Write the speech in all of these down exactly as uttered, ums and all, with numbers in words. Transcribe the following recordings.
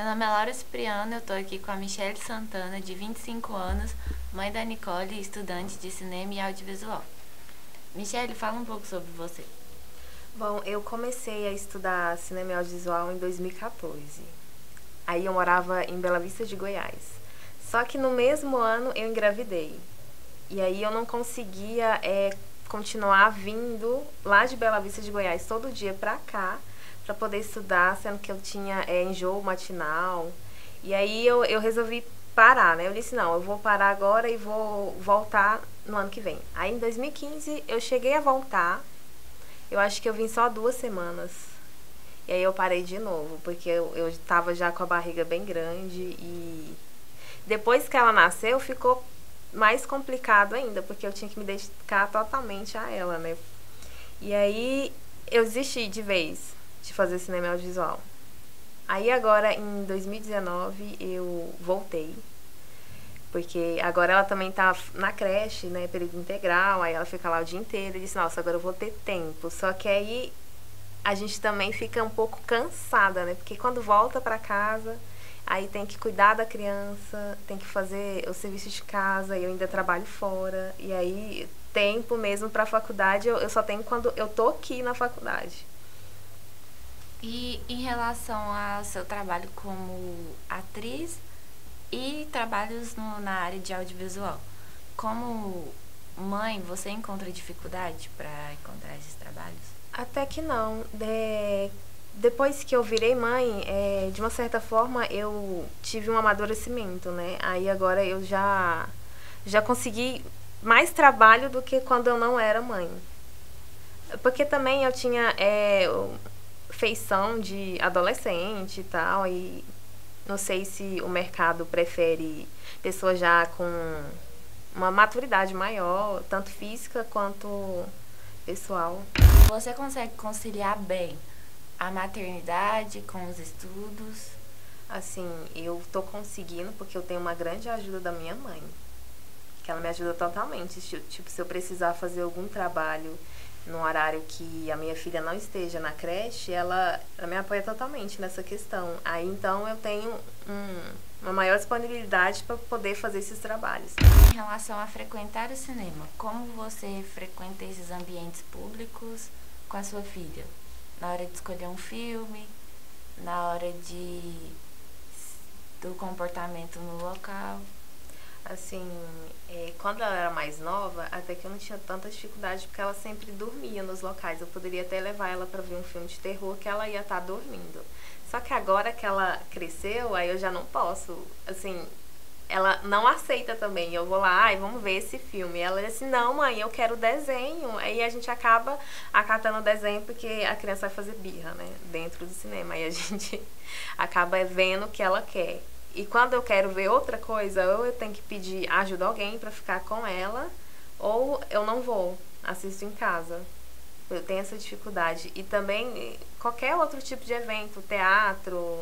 nome é Laura Cipriano, eu tô aqui com a Michelle Santana, de vinte e cinco anos, mãe da Nicole, estudante de cinema e audiovisual. Michelle, fala um pouco sobre você. Bom, eu comecei a estudar cinema e audiovisual em dois mil e quatorze. Aí eu morava em Bela Vista de Goiás. Só que no mesmo ano eu engravidei. E aí eu não conseguia é, continuar vindo lá de Bela Vista de Goiás todo dia pra cá, pra poder estudar, sendo que eu tinha é, enjoo matinal. E aí eu, eu resolvi parar, né? Eu disse, não, eu vou parar agora e vou voltar no ano que vem. Aí em dois mil e quinze eu cheguei a voltar. Eu acho que eu vim só duas semanas. E aí eu parei de novo, porque eu, eu tava já com a barriga bem grande e depois que ela nasceu ficou mais complicado ainda, porque eu tinha que me dedicar totalmente a ela, né? E aí eu desisti de vez de fazer cinema audiovisual. Aí agora em dois mil e dezenove eu voltei, porque agora ela também tá na creche, né, período integral, aí ela fica lá o dia inteiro e disse, nossa, agora eu vou ter tempo. Só que aí a gente também fica um pouco cansada, né, porque quando volta pra casa, aí tem que cuidar da criança, tem que fazer o serviço de casa, eu ainda trabalho fora, e aí tempo mesmo pra faculdade eu, eu só tenho quando eu tô aqui na faculdade. E em relação ao seu trabalho como atriz e trabalhos no, na área de audiovisual, como mãe, você encontra dificuldade para encontrar esses trabalhos? Até que não. De... Depois que eu virei mãe, é, de uma certa forma eu tive um amadurecimento, né? Aí agora eu já, já consegui mais trabalho do que quando eu não era mãe. Porque também eu tinha é, feição de adolescente e tal, e não sei se o mercado prefere pessoas já com uma maturidade maior, tanto física quanto pessoal. Você consegue conciliar bem a maternidade com os estudos? Assim, eu tô conseguindo porque eu tenho uma grande ajuda da minha mãe, que ela me ajuda totalmente. Tipo, se eu precisar fazer algum trabalho num horário que a minha filha não esteja na creche, ela, ela me apoia totalmente nessa questão. Aí então eu tenho um, uma maior disponibilidade para poder fazer esses trabalhos. Em relação a frequentar o cinema, como você frequenta esses ambientes públicos com a sua filha? Na hora de escolher um filme, na hora de do comportamento no local? Assim, é, quando ela era mais nova, até que eu não tinha tanta dificuldade, porque ela sempre dormia nos locais. Eu poderia até levar ela para ver um filme de terror que ela ia estar dormindo. Só que agora que ela cresceu, aí eu já não posso. Assim, ela não aceita também. Eu vou lá, ai, vamos ver esse filme. Ela diz assim, não, mãe, eu quero desenho. Aí a gente acaba acatando o desenho porque a criança vai fazer birra, né, dentro do cinema. Aí a gente acaba vendo o que ela quer. E quando eu quero ver outra coisa, ou eu tenho que pedir ajuda a alguém para ficar com ela, ou eu não vou, assisto em casa. Eu tenho essa dificuldade. E também qualquer outro tipo de evento, teatro,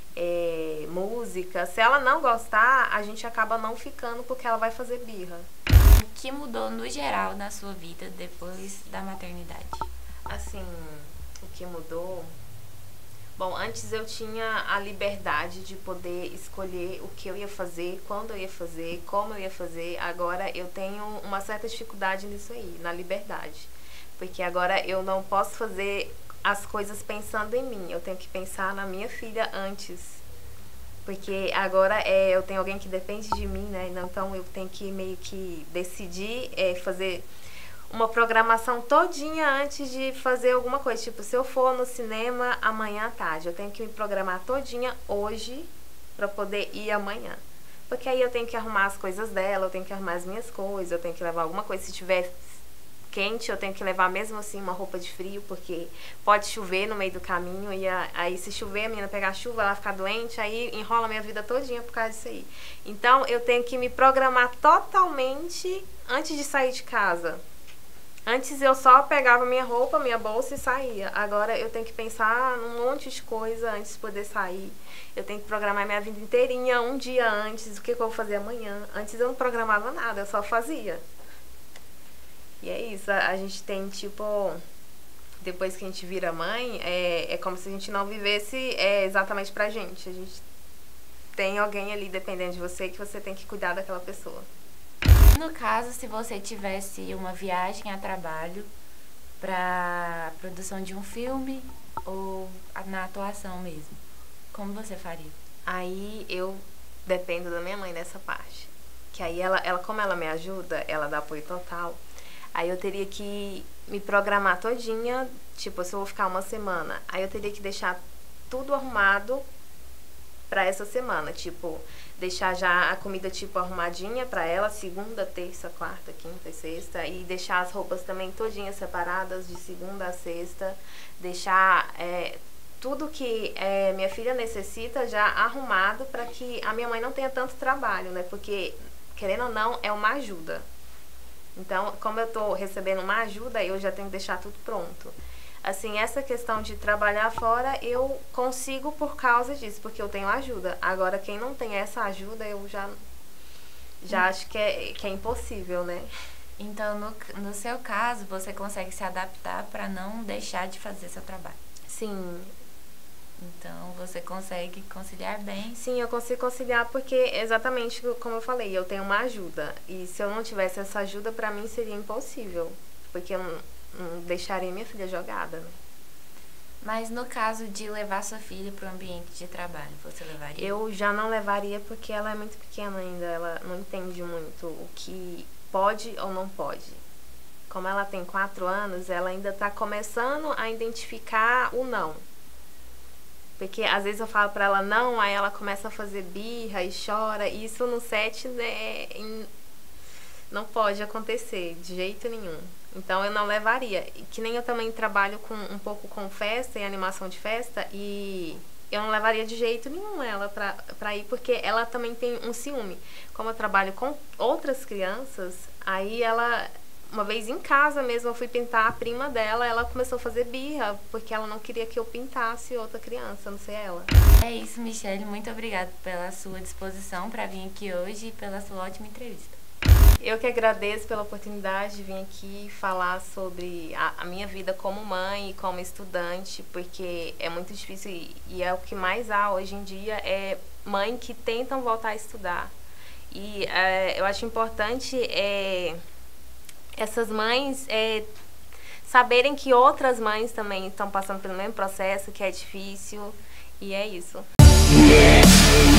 é, música, se ela não gostar, a gente acaba não ficando porque ela vai fazer birra. O que mudou no geral na sua vida depois da maternidade? Assim, o que mudou... Bom, antes eu tinha a liberdade de poder escolher o que eu ia fazer, quando eu ia fazer, como eu ia fazer. Agora eu tenho uma certa dificuldade nisso aí, na liberdade. Porque agora eu não posso fazer as coisas pensando em mim. Eu tenho que pensar na minha filha antes. Porque agora é, eu tenho alguém que depende de mim, né? Então eu tenho que meio que decidir é, fazer uma programação todinha antes de fazer alguma coisa. Tipo, se eu for no cinema amanhã à tarde, eu tenho que me programar todinha hoje pra poder ir amanhã. Porque aí eu tenho que arrumar as coisas dela, eu tenho que arrumar as minhas coisas, eu tenho que levar alguma coisa. Se tiver quente, eu tenho que levar mesmo assim uma roupa de frio, porque pode chover no meio do caminho, e a, aí se chover, a menina pegar chuva, ela ficar doente, aí enrola a minha vida todinha por causa disso aí. Então eu tenho que me programar totalmente antes de sair de casa. Antes eu só pegava minha roupa, minha bolsa e saía. Agora eu tenho que pensar num monte de coisa antes de poder sair. Eu tenho que programar minha vida inteirinha um dia antes, o que, que eu vou fazer amanhã. Antes eu não programava nada, eu só fazia. E é isso, a, a gente tem tipo... Depois que a gente vira mãe, é, é como se a gente não vivesse é, exatamente pra gente. A gente tem alguém ali dependendo de você que você tem que cuidar daquela pessoa. No caso, se você tivesse uma viagem a trabalho para produção de um filme ou na atuação mesmo, como você faria? Aí eu dependo da minha mãe nessa parte. Que aí ela, ela, como ela me ajuda, ela dá apoio total. Aí eu teria que me programar todinha, tipo, se eu vou ficar uma semana, aí eu teria que deixar tudo arrumado pra essa semana, tipo, deixar já a comida tipo arrumadinha pra ela, segunda, terça, quarta, quinta e sexta, e deixar as roupas também todinhas separadas de segunda a sexta, deixar é, tudo que é, minha filha necessita já arrumado pra que a minha mãe não tenha tanto trabalho, né? Porque, querendo ou não, é uma ajuda. Então, como eu tô recebendo uma ajuda, eu já tenho que deixar tudo pronto. Assim, essa questão de trabalhar fora, eu consigo por causa disso, porque eu tenho ajuda. Agora, quem não tem essa ajuda, eu já, já hum. acho que é, que é impossível, né? Então, no, no seu caso, você consegue se adaptar para não deixar de fazer seu trabalho? Sim. Então, você consegue conciliar bem? Sim, eu consigo conciliar porque, exatamente como eu falei, eu tenho uma ajuda. E se eu não tivesse essa ajuda, pra mim seria impossível. Porque eu não, não deixaria minha filha jogada, né? Mas no caso de levar sua filha para o ambiente de trabalho, você levaria? Eu já não levaria porque ela é muito pequena ainda. Ela não entende muito o que pode ou não pode. Como ela tem quatro anos, ela ainda tá começando a identificar o não. Porque às vezes eu falo pra ela não, aí ela começa a fazer birra e chora. E isso no set, né, não pode acontecer de jeito nenhum. Então eu não levaria. Que nem eu também trabalho com, um pouco com festa e animação de festa. E eu não levaria de jeito nenhum ela pra, pra ir, porque ela também tem um ciúme. Como eu trabalho com outras crianças, aí ela... Uma vez em casa mesmo, eu fui pintar a prima dela, ela começou a fazer birra, porque ela não queria que eu pintasse outra criança, não sei ela. É isso, Michelle. Muito obrigada pela sua disposição para vir aqui hoje e pela sua ótima entrevista. Eu que agradeço pela oportunidade de vir aqui falar sobre a, a minha vida como mãe e como estudante, porque é muito difícil e, e é o que mais há hoje em dia, é mãe que tentam voltar a estudar. E é, eu acho importante... É, essas mães é, saberem que outras mães também estão passando pelo mesmo processo, que é difícil, e é isso.